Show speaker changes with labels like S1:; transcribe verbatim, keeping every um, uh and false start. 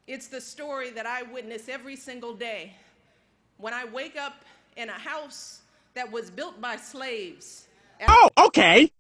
S1: It's the story that I witness every single day. When I wake up in a house that was built by slaves.
S2: Oh, okay.